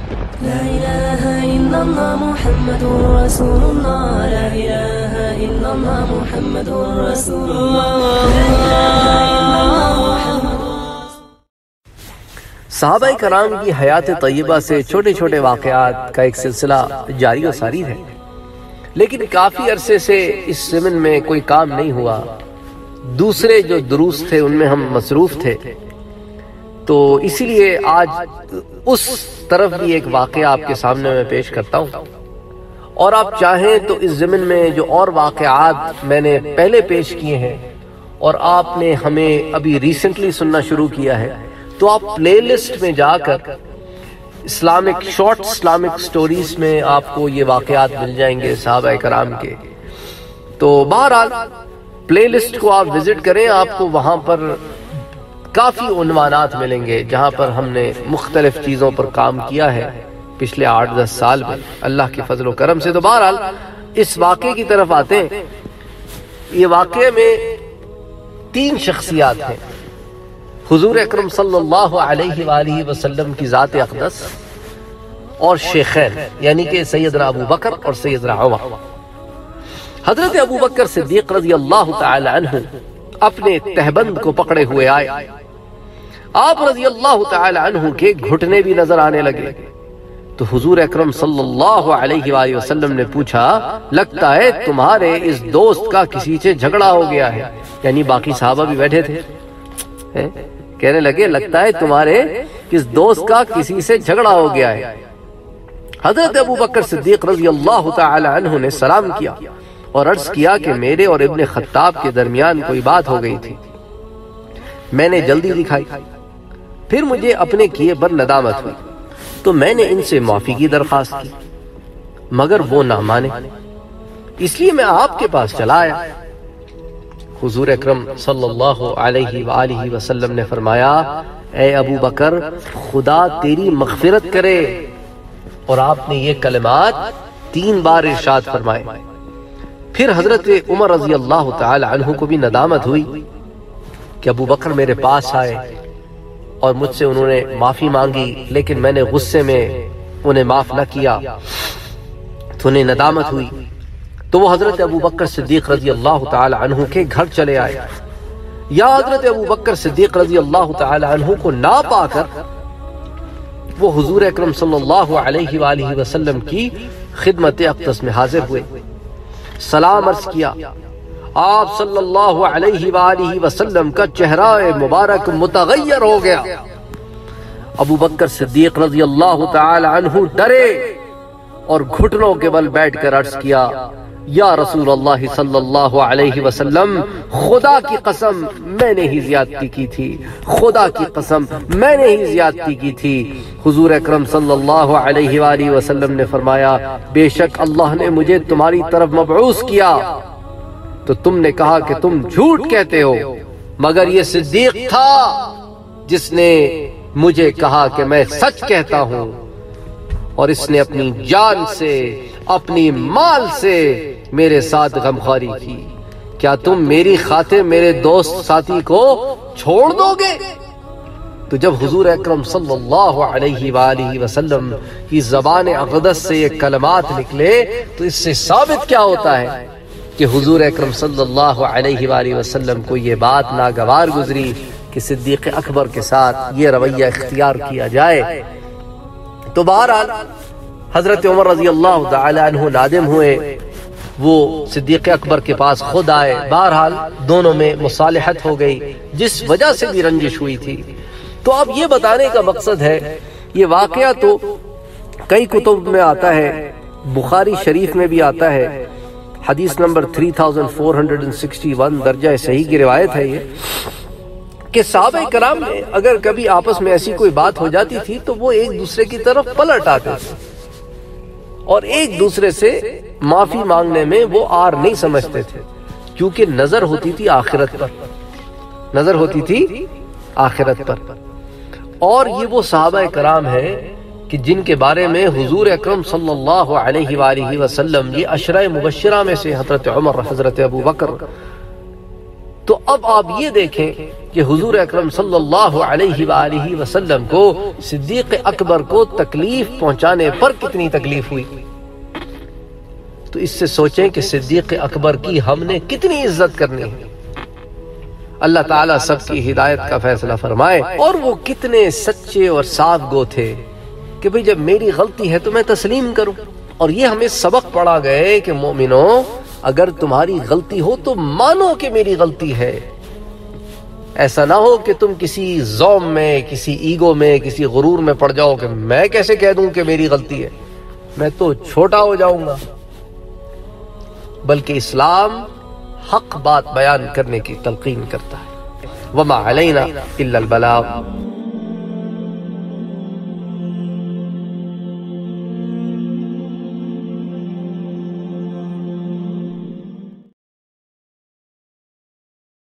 لا إله إلا الله محمد رسول الله لا إله إلا الله محمد رسول الله لا إله إلا الله محمد. صحابہ کرام کی حیات طیبہ سے چھوٹے چھوٹے واقعات کا ایک سلسلہ جاری و ساری ہے، لیکن کافی عرصے سے اس ضمن میں کوئی کام نہیں ہوا. دوسرے جو دروس تھے ان میں ہم مصروف تھے، تو اسی لیے آج اس طرف بھی ایک واقعہ آپ کے سامنے میں پیش کرتا ہوں. اور آپ چاہیں تو اس ضمن میں جو اور واقعات میں نے پہلے پیش کیے ہیں اور آپ نے ہمیں ابھی ریسنٹلی سننا شروع کیا ہے، تو آپ پلے لسٹ میں جا کر شارٹ اسلامک سٹوریز میں آپ کو یہ واقعات مل جائیں گے صحابہ کرام کے. تو بہرحال پلے لسٹ کو آپ وزٹ کریں، آپ کو وہاں پر کافی عنوانات ملیں گے جہاں پر ہم نے مختلف چیزوں پر کام کیا ہے پچھلے 8-10 سال میں اللہ کے فضل و کرم سے. تو بہرحال اس واقعے کی طرف آتے ہیں. یہ واقعے میں 3 شخصیات ہیں. حضور اکرم صلی اللہ علیہ وآلہ وسلم کی ذات اقدس اور شیخین یعنی کہ سیدنا ابو بکر اور سیدنا عمر. حضرت ابو بکر صدیق رضی اللہ تعالی عنہ اپنے تہبند کو پکڑے ہوئے آئے. آپ رضی اللہ تعالی عنہ کے گھٹنے بھی نظر آنے لگے. تو حضور اکرم صلی اللہ علیہ وآلہ وسلم نے پوچھا، لگتا ہے تمہارے اس دوست کا کسی سے جھگڑا ہو گیا ہے. یعنی باقی صحابہ بھی بیٹھے تھے، کہنے لگے لگتا ہے تمہارے اس دوست کا کسی سے جھگڑا ہو گیا ہے. حضرت ابو بکر صدیق رضی اللہ تعالی عنہ نے سلام کیا اور عرض کیا کہ میرے اور ابن خطاب کے درمیان کوئی بات ہو گئی تھی. میں نے جلدی دکھائی، پھر مجھے اپنے کیے پر ندامت ہوئی، تو میں نے ان سے معافی کی درخواست کی، مگر وہ نہ مانے، اس لیے میں آپ کے پاس چلا آیا. حضور اکرم صلی اللہ علیہ وآلہ وسلم نے فرمایا، اے ابو بکر خدا تیری مغفرت کرے. اور آپ نے یہ کلمات 3 بار ارشاد فرمائے. پھر حضرت عمر رضی اللہ تعالی عنہ کو بھی ندامت ہوئی کہ ابو بکر میرے پاس آئے اور مجھ سے انہوں نے معافی مانگی، لیکن میں نے غصے میں انہیں معاف نہ کیا، تو انہیں ندامت ہوئی. تو وہ حضرت ابو بکر صدیق رضی اللہ تعالی عنہ کے گھر چلے آئے. یا حضرت ابو بکر صدیق رضی اللہ تعالی عنہ کو نہ پا کر وہ حضور اکرم صلی اللہ علیہ وآلہ وسلم کی خدمت اقدس میں حاضر ہوئے. سلام عرض کیا. آپ صلی اللہ علیہ وآلہ وسلم کا چہرہ مبارک متغیر ہو گیا. ابو بکر صدیق رضی اللہ تعالی عنہ ڈرے اور گھٹنوں کے بل بیٹھ کر عرض کیا، یا رسول اللہ صلی اللہ علیہ وسلم خدا کی قسم میں نے ہی زیادتی کی تھی، خدا کی قسم میں نے ہی زیادتی کی تھی. حضور اکرم صلی اللہ علیہ وآلہ وسلم نے فرمایا، بے شک اللہ نے مجھے تمہاری طرف مبعوث کیا تو تم نے کہا کہ تم جھوٹ کہتے ہو، مگر یہ صدیق تھا جس نے مجھے کہا کہ میں سچ کہتا ہوں، اور اس نے اپنی جان سے اپنی مال سے میرے ساتھ غمخواری کی. کیا تم میری خاطر میرے دوست ساتھی کو چھوڑ دو گے؟ تو جب حضور اکرم صلی اللہ علیہ وآلہ وسلم کی زبان اقدس سے یہ کلمات نکلے تو اس سے ثابت کیا ہوتا ہے کہ حضور اکرم صلی اللہ علیہ وآلہ وسلم کو یہ بات ناگوار گزری کہ صدیق اکبر کے ساتھ یہ رویہ اختیار کیا جائے. تو بہرحال حضرت عمر رضی اللہ تعالی عنہ نادم ہوئے، وہ صدیق اکبر کے پاس خود آئے. بہرحال دونوں میں مصالحت ہو گئی جس وجہ سے بھی رنجش ہوئی تھی. تو اب یہ بتانے کا مقصد ہے، یہ واقعہ تو کئی کتب میں آتا ہے، بخاری شریف میں بھی آتا ہے، حدیث نمبر 3461 درجہ صحیح کی روایت ہے یہ، کہ صحابہ کرام میں اگر کبھی آپس میں ایسی کوئی بات ہو جاتی تھی تو وہ ایک دوسرے کی طرف پلٹ آتے تھے اور ایک دوسرے سے معافی مانگنے میں وہ آر نہیں سمجھتے تھے، کیونکہ نظر ہوتی تھی آخرت پر، نظر ہوتی تھی آخرت پر. اور یہ وہ صحابہ کرام ہیں کہ جن کے بارے میں حضور اکرم صلی اللہ علیہ وآلہ وسلم یہ عشرہ مبشرہ میں سے حضرت عمر، حضرت ابو بکر. تو اب آپ یہ دیکھیں کہ حضور اکرم صلی اللہ علیہ وآلہ وسلم کو صدیق اکبر کو تکلیف پہنچانے پر کتنی تکلیف ہوئی، تو اس سے سوچیں کہ صدیق اکبر کی ہم نے کتنی عزت کرنی ہے۔ اللہ تعالیٰ سب کی ہدایت کا فیصلہ فرمائے۔ اور وہ کتنے سچے اور صاف گو تھے کہ بھئی جب میری غلطی ہے تو میں تسلیم کروں۔ اور یہ ہمیں سبق پڑھا گئے کہ مومنوں، اگر تمہاری غلطی ہو تو مانو کہ میری غلطی ہے۔ ایسا نہ ہو کہ تم کسی زوم میں، کسی ایگو میں، کسی غرور میں پڑ جاؤ کہ میں کیسے کہہ دوں کہ میری غلطی ہے، میں تو چھوٹا ہو جاؤں گا۔ بلکہ اسلام حق بات بیان کرنے کی تلقین کرتا ہے۔ وما علینا الا البلاغ۔